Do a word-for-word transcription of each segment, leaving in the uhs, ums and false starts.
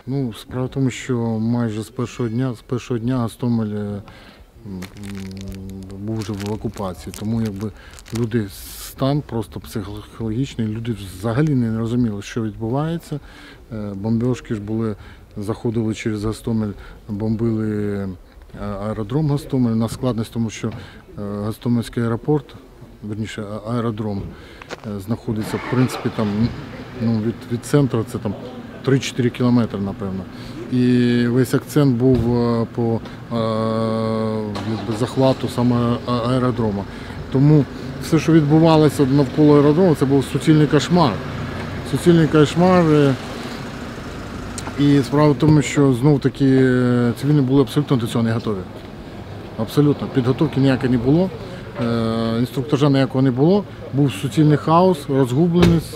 Ну, справа в тому, що майже з першого дня, з першого дня Гостомель е, м, був вже в окупації, тому якби люди стан просто психологічний, люди взагалі не розуміли, що відбувається. Е, Бомбіжки ж були, заходили через Гостомель, бомбили аеродром Гостомель. На складність, тому що е, Гостомельський аеропорт, верніше аеродром, е, знаходиться, в принципі, там ну, від, від центру це там три-чотири кілометри, напевно. І весь акцент був по захвату саме аеродрому. Тому все, що відбувалося навколо аеродрому, це був суцільний кошмар. Суцільний кошмар. І справа в тому, що знов-таки цивільні були абсолютно до цього не готові. Абсолютно. Підготовки ніякої не було, інструктажа ніякого не було. Був суцільний хаос, розгубленість.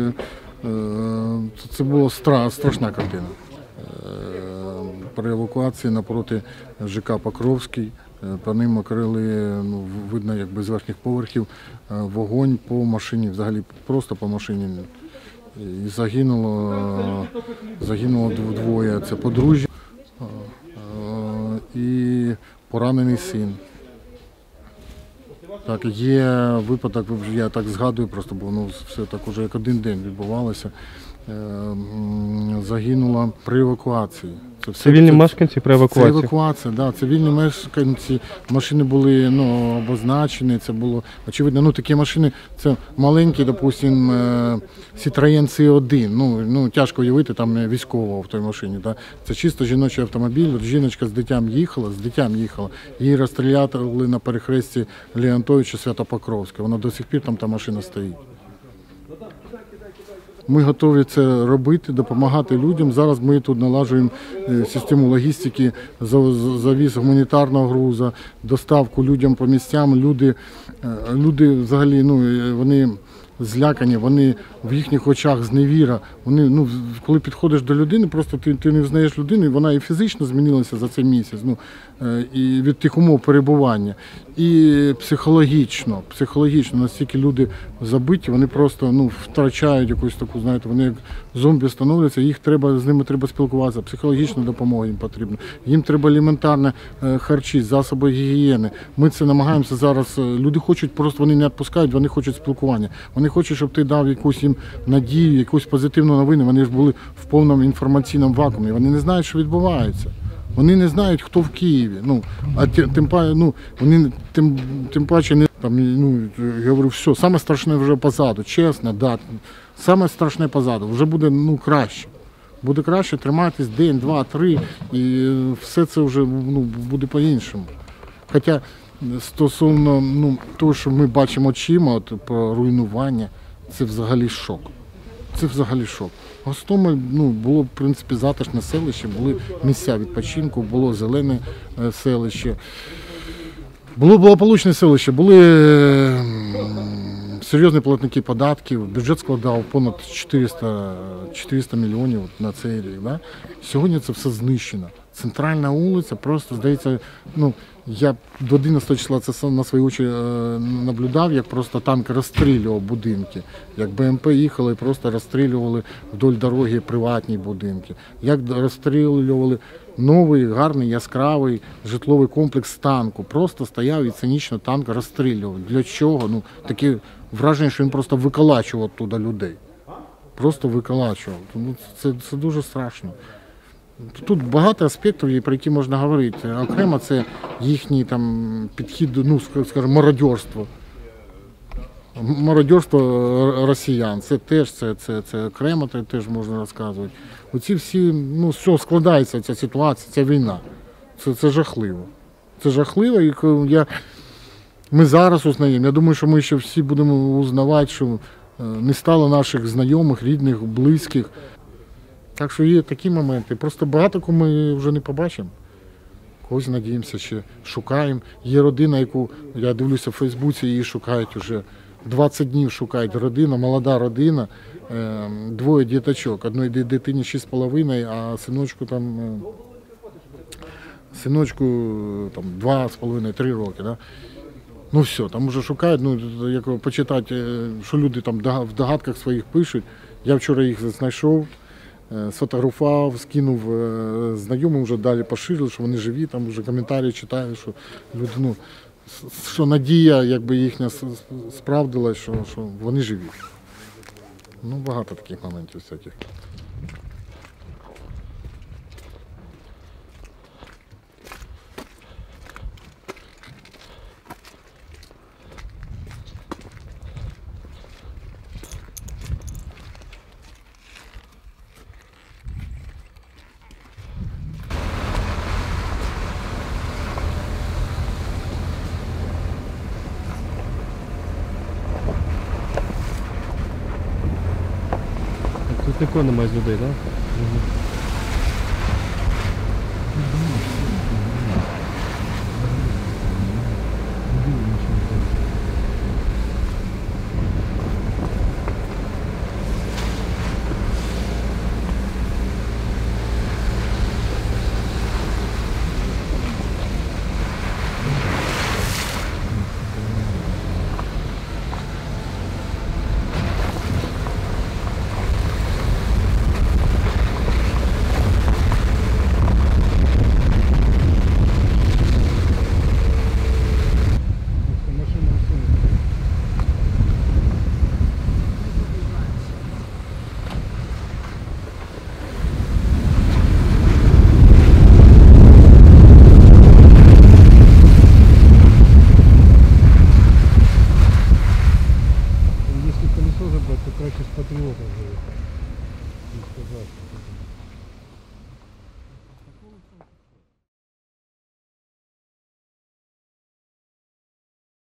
Це була страшна картина. При евакуації напроти ЖК Покровський, по ним окрили, ну, видно, якби з верхніх поверхів, вогонь по машині, взагалі просто по машині. І загинуло, загинуло двоє, це подружжя і поранений син. Так, є випадок, я так згадую, просто бо ну, все так уже як один день відбувалося. Загинула при евакуації. Це все, цивільні це, мешканці при евакуації? Це евакуація, да, цивільні мешканці, машини були ну, обозначені, це було очевидно. Ну, такі машини, це маленькі, допустим, Citroen Сі один, ну, ну, тяжко уявити, там військового в той машині. Да. Це чисто жіночий автомобіль, от жіночка з дитям їхала, з дитям їхала, її розстріляли на перехресті Леонтовича Свято-Покровська, вона до сих пір там та машина стоїть. Ми готові це робити, допомагати людям. Зараз ми тут налагоджуємо систему логістики, завіз гуманітарного грузу, доставку людям по місцям. Люди, люди взагалі, ну, вони злякані, вони в їхніх очах зневіра. Вони, ну, коли підходиш до людини, просто ти, ти не взнаєш людину, і вона і фізично змінилася за цей місяць, ну, і від тих умов перебування. І психологічно, психологічно настільки люди забиті, вони просто ну, втрачають якусь таку, знаєте, вони як зомбі становляться, їх треба, з ними треба спілкуватися, психологічна допомога їм потрібна. Їм треба елементарне харчі, засоби гігієни. Ми це намагаємося зараз, люди хочуть, просто вони не відпускають, вони хочуть спілкування. Вони хочуть, щоб ти дав якусь їм надію, якусь позитивну новину, вони ж були в повному інформаційному вакуумі, вони не знають, що відбувається. Вони не знають, хто в Києві. Ну, а тим, ну, вони тим, тим паче не там, ну, я говорю, все, саме страшне вже позаду, чесно, да. Саме страшне позаду, вже буде ну, краще. Буде краще триматись день, два, три, і все це вже ну, буде по-іншому. Хоча стосовно ну, того, що ми бачимо очима, от, про руйнування, це взагалі шок. Це взагалі шок. Гостомель ну, було, в принципі, затишне селище, були місця відпочинку, було зелене селище. Було благополучне селище, були серйозні платники податків, бюджет складав понад чотириста, чотириста мільйонів на цей рік. Да? Сьогодні це все знищено. Центральна вулиця просто, здається, ну, я до одинадцятого числа це на свої очі наблюдав, як просто танк розстрілював будинки. Як Б М Пе їхали і просто розстрілювали вдоль дороги приватні будинки. Як розстрілювали новий, гарний, яскравий житловий комплекс танку. Просто стояв і цинічно танк розстрілював. Для чого? Ну, таке враження, що він просто виколачував туди людей. Просто виколачував. Тому це, це дуже страшно. Тут багато аспектів, про які можна говорити. Окремо це їхній там підхід, ну, скажімо, мародерство. Мародерство росіян. Це теж це, це, це окремо це теж можна розказувати. Оці всі, ну, що складається ця ситуація, ця війна. Це, це жахливо. Це жахливо, і я, ми зараз узнаємо. Я думаю, що ми ще всі будемо узнавати, що не стало наших знайомих, рідних, близьких. Так що є такі моменти. Просто багато кого ми вже не побачимо. Когось, надіємося, ще шукаємо. Є родина, яку, я дивлюся в Фейсбуці, її шукають вже двадцять днів шукають. Родина, молода родина, двоє діточок. Одної дитині шість з половиною, а синочку там, синочку там два з половиною, три роки. Да? Ну все, там вже шукають, ну, як почитати, що люди там в догадках своїх пишуть. Я вчора їх знайшов. е, сфотографував, скинув е, знайомим, вже далі поширили, що вони живі, там вже коментарі читаю, що люди, ну, с- що надія якби їхня с- с- справдилась, що, що вони живі. Ну, багато таких моментів всяких. Тут нікого немає з людей, так? Якщо колесо забрати, то краще з патріота.